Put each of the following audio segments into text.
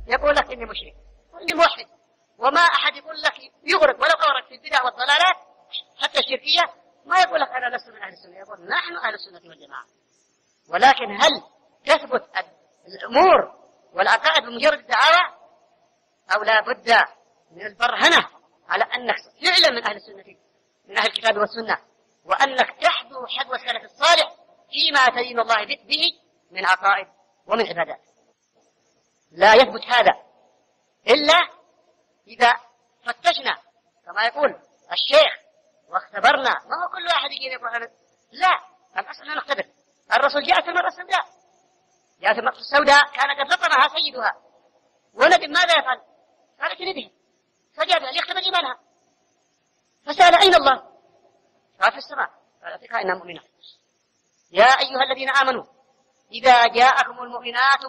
يقول لك إني مشرك وإني موحد، وما أحد يقول لك يغرق ولو غرق في البدع والضلالات حتى الشركية ما يقول لك أنا لست من أهل السنة، يقول نحن أهل السنة والجماعة. ولكن هل تثبت الأمور والعقائد بمجرد الدعاوى أو لا بد من البرهنة على أنك فعلا من أهل السنة من أهل الكتاب والسنة، وأنك تحذو حذو السلف الصالح فيما تدين الله به من عقائد ومن عبادات. لا يثبت هذا إلا إذا فتشنا كما يقول الشيخ واختبرنا. ما هو كل واحد يجي يقول أنا لا، الأصل نختبر. الرسول جاء في المرأة السوداء، جاء في المرأة السوداء كان قد لطمها سيدها وندم، ماذا يفعل؟ قالت ندم فجاب ليختبر إيمانها، فسأل أين الله؟ قال في السماء. قال فيها إنها مؤمنة. يا أيها الذين آمنوا إذا جاءكم المؤمنات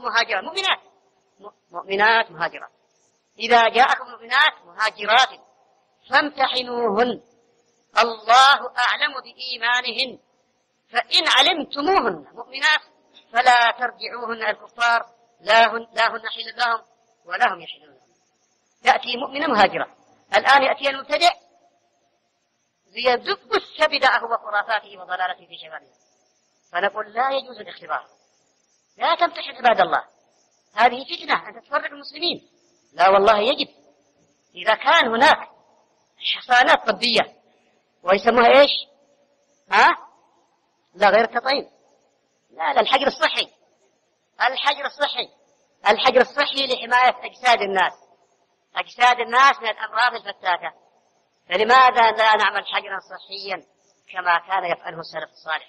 مؤمنات مهاجرات، إذا جاءكم المؤمنات مهاجرات فامتحنوهن الله أعلم بإيمانهن فإن علمتموهن مؤمنات فلا ترجعوهن الكفار لا هن حل لهم ولا هم يحلون لهم. تأتي مؤمنة مهاجرة، الآن يأتي المبتدع ليدبس بدعه وخرافاته وضلالته في شبابه، فنقول لا يجوز الاختبار، لا تمتحن عباد الله، هذه فتنة أن تفرق المسلمين. لا والله يجب. إذا كان هناك حصانات طبية ويسموها إيش؟ لا غير التطعيم، لا الحجر الصحي، الحجر الصحي لحماية أجساد الناس من الأمراض الفتاكة. فلماذا لا نعمل حجرا صحيا كما كان يفعله السلف الصالح؟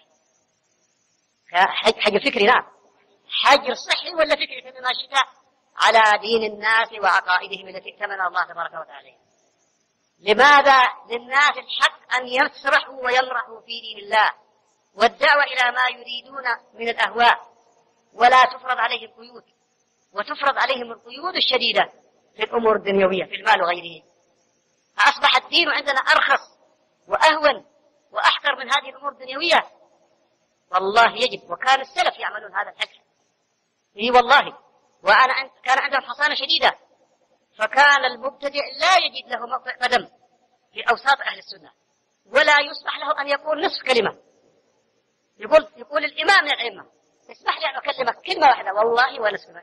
حجر فكري، نعم، حجر صحي ولا فكري بما شئت على دين الناس وعقائدهم التي ائتمنها الله تبارك وتعالى. لماذا للناس الحق أن يسرحوا ويمرحوا في دين الله والدعوة إلى ما يريدون من الأهواء، ولا تفرض عليهم قيود، وتفرض عليهم القيود الشديدة في الأمور الدنيوية في المال وغيره؟ أصبح الدين عندنا أرخص وأهون وأحقر من هذه الأمور الدنيوية. والله يجب، وكان السلف يعملون هذا الحج. والله كان عندهم حصانة شديدة، فكان المبتدع لا يجد له موقع قدم في أوساط أهل السنة، ولا يسمح له أن يقول نصف كلمة. يقول الإمام من الأئمة اسمح لي أن أكلمك كلمة واحدة، والله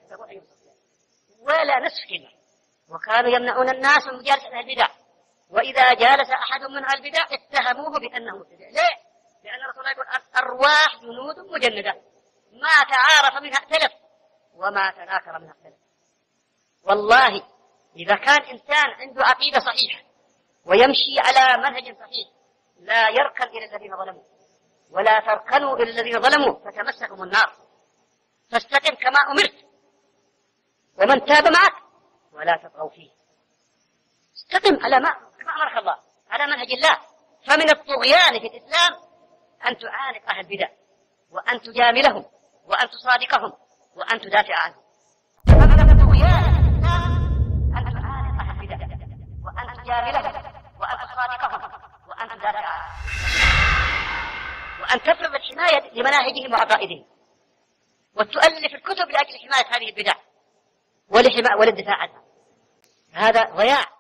ولا نصف كلمة. وكانوا يمنعون الناس من مجالسة أهل البدع، وإذا جالس أحد من أهل البدع اتهموه بأنه مبتدع. ليه؟ لأن الرسول يقول الأرواح جنود مجندة ما تعارف منها ائتلف وما تناكر منها اختلف. والله إذا كان إنسان عنده عقيدة صحيحة ويمشي على منهج صحيح لا يركن إلى الذين ظلموا، ولا تركنوا إلى الذين ظلموا فتمسكم النار، فاستقم كما أمرت ومن تاب معك ولا تطغوا فيه. استقم على ما أمرك الله، على منهج الله. فمن الطغيان في الإسلام أن تعانق أهل البدع، وأن تجاملهم، وأن تصادقهم، وأن تدافع عنهم. فمن الطغيان في الإسلام أن تعانق أهل البدع، وأن تجاملهم، وأن تصادقهم، وأن تدافع عنهم، وأن تفرض الحماية لمناهجهم وعقائدهم، وتؤلف الكتب لأجل حماية هذه البدع والدفاع عنها. هذا ضياع.